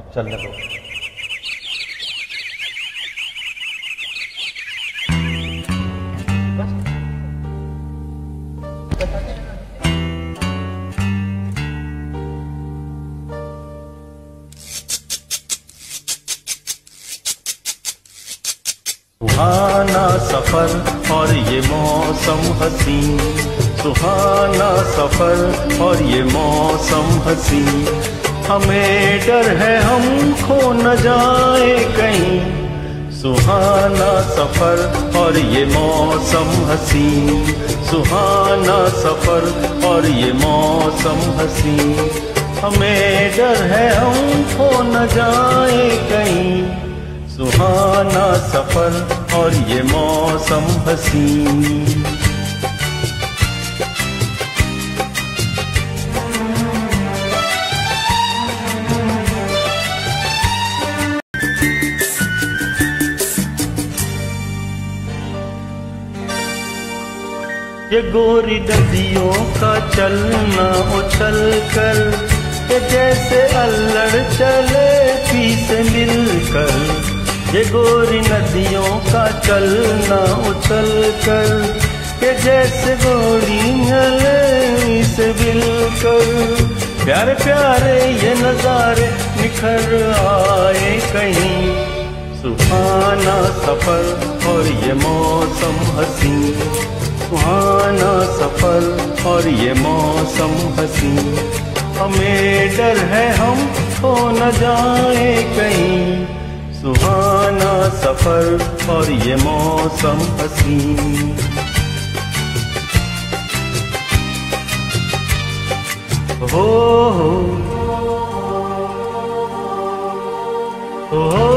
चलने दो। सुहाना सफर और ये मौसम हसीन, सुहाना सफर और ये मौसम हसीन, हमें डर है हम खो न जाए कहीं। सुहाना सफर और ये मौसम हसीन, सुहाना सफर और ये मौसम हसीन, हमें डर है हम खो न जाए कहीं। सुहाना सफर और ये मौसम हसीन। ये गोरी नदियों का चलना उछल कर, ये जैसे अल्लड़ चले पी से मिलकर। ये गोरी नदियों का चलना उछल कर, ये जैसे गोरी नदी से मिलकर। प्यारे प्यारे ये नजारे निखर आए कहीं। सुहाना सफर और ये मौसम हसीन, सुहाना सफर और ये मौसम हसीन, हमें डर है हम खो न जाए कहीं। सुहाना सफर और ये मौसम हसीन। हो